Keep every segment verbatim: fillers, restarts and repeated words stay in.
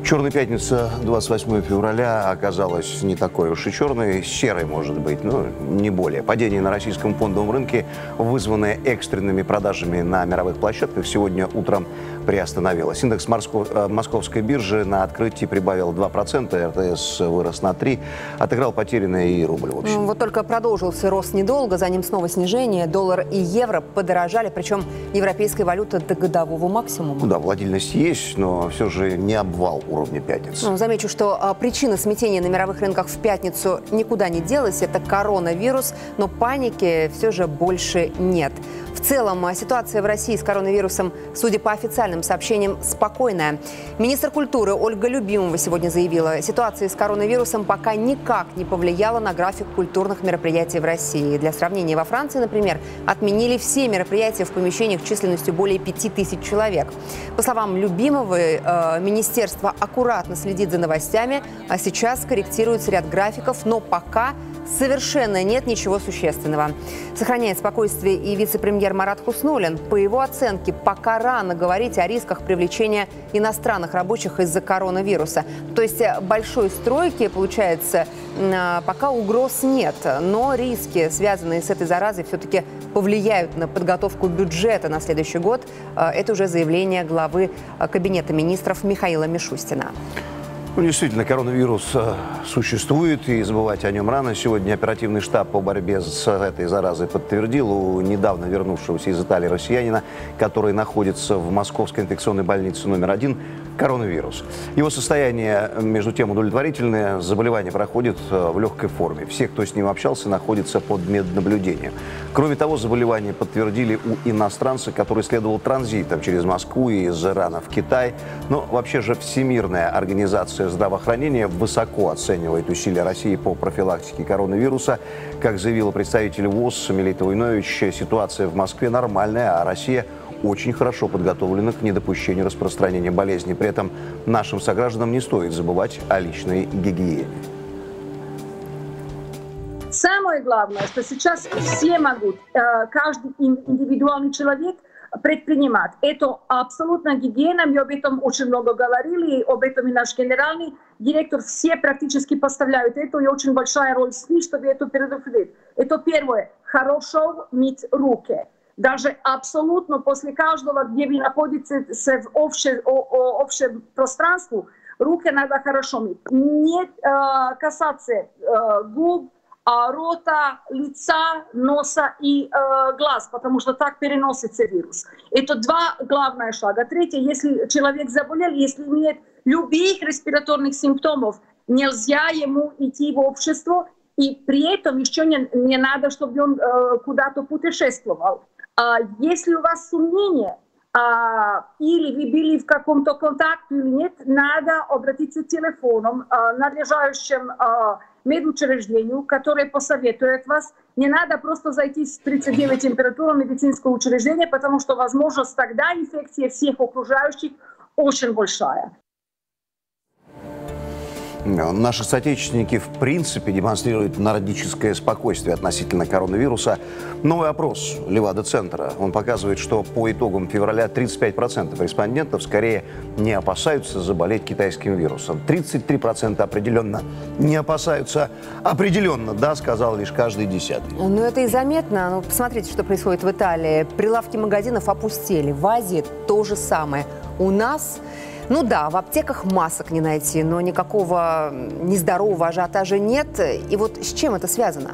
Черная пятница двадцать восьмого февраля оказалась не такой уж и черной, серой, может быть, но не более. Падение на российском фондовом рынке, вызванное экстренными продажами на мировых площадках, сегодня утром приостановилось. Индекс московской биржи на открытии прибавил два процента, эр тэ эс вырос на три процента, отыграл потерянный и рубль. В общем. Вот только продолжился рост недолго, за ним снова снижение. Доллар и евро подорожали, причем европейская валюта до годового максимума. Да, волатильность есть, но все же не обвал уровня пятницы. Ну, замечу, что а, причина смятения на мировых рынках в пятницу никуда не делась. Это коронавирус, но паники все же больше нет. В целом, ситуация в России с коронавирусом, судя по официальным сообщениям, спокойная. Министр культуры Ольга Любимова сегодня заявила, ситуация с коронавирусом пока никак не повлияла на график культурных мероприятий в России. Для сравнения, во Франции, например, отменили все мероприятия в помещениях численностью более пяти тысяч человек. По словам Любимовой, э, министерство аккуратно следит за новостями, а сейчас корректируется ряд графиков, но пока совершенно нет ничего существенного. Сохраняет спокойствие и вице-премьер Марат Хуснуллин. По его оценке, пока рано говорить о рисках привлечения иностранных рабочих из-за коронавируса. То есть большой стройки, получается, пока угроз нет. Но риски, связанные с этой заразой, все-таки повлияют на подготовку бюджета на следующий год. Это уже заявление главы Кабинета министров Михаила Мишустина. Ну, действительно, коронавирус существует, и забывать о нем рано. Сегодня оперативный штаб по борьбе с этой заразой подтвердил у недавно вернувшегося из Италии россиянина, который находится в Московской инфекционной больнице номер один, коронавирус. Его состояние, между тем, удовлетворительное. Заболевание проходит в легкой форме. Все, кто с ним общался, находятся под меднаблюдением. Кроме того, заболевание подтвердили у иностранца, который следовал транзитом через Москву и из Ирана в Китай. Но вообще же Всемирная организация здравоохранения высоко оценивает усилия России по профилактике коронавируса. Как заявила представитель ВОЗ Мелита Войнович, ситуация в Москве нормальная, а Россия очень хорошо подготовлена к недопущению распространения болезни. При этом нашим согражданам не стоит забывать о личной гигиене. Самое главное, что сейчас все могут, каждый индивидуальный человек предпринимать. Это абсолютно гигиена, мы об этом очень много говорили, об этом и наш генеральный директор, все практически поставляют это, и очень большая роль СМИ, чтобы это предупредить. Это первое, хорошо мыть руки. Даже абсолютно после каждого, где вы находитесь в общем, общем пространстве, руки надо хорошо мыть. Не э, касаться э, губ, рота, лица, носа и э, глаз, потому что так переносится вирус. Это два главных шага. Третье, если человек заболел, если нет любых респираторных симптомов, нельзя ему идти в общество, и при этом еще не, не надо, чтобы он э, куда-то путешествовал. А если у вас сомнения, а, или вы были в каком-то контакте или нет, надо обратиться телефоном а, надлежащим а, медучреждению, которое посоветует вас. Не надо просто зайти с тридцать девять температурой в медицинское учреждение, потому что возможность тогда инфекции всех окружающих очень большая. Наши соотечественники в принципе демонстрируют нордическое спокойствие относительно коронавируса. Новый опрос Левада-центра, он показывает, что по итогам февраля тридцать пять процентов респондентов скорее не опасаются заболеть китайским вирусом. тридцать три процента определенно не опасаются. Определенно, да, сказал лишь каждый десятый. Ну, это и заметно. Ну, посмотрите, что происходит в Италии. Прилавки магазинов опустели. В Азии то же самое. У нас... Ну да, в аптеках масок не найти, но никакого нездорового ажиотажа нет. И вот с чем это связано?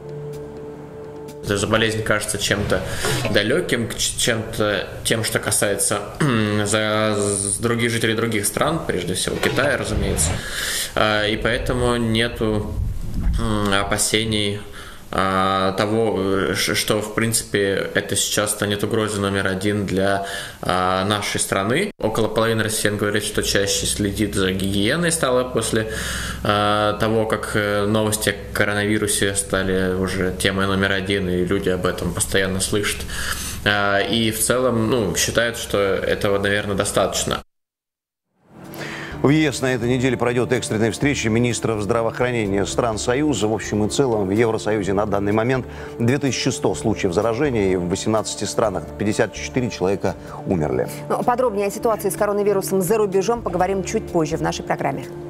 Даже болезнь кажется чем-то далеким, чем-то тем, что касается за других жителей других стран, прежде всего Китая, разумеется. И поэтому нету опасений того, что, в принципе, это сейчас станет угрозой номер один для а, нашей страны. Около половины россиян говорят, что чаще следит за гигиеной стало после а, того, как новости о коронавирусе стали уже темой номер один, и люди об этом постоянно слышат. А, и в целом, ну, считают, что этого, наверное, достаточно. В ЕС на этой неделе пройдет экстренная встреча министров здравоохранения стран Союза. В общем и целом в Евросоюзе на данный момент две тысячи сто случаев заражения, и в восемнадцати странах пятьдесят четыре человека умерли. Ну, подробнее о ситуации с коронавирусом за рубежом поговорим чуть позже в нашей программе.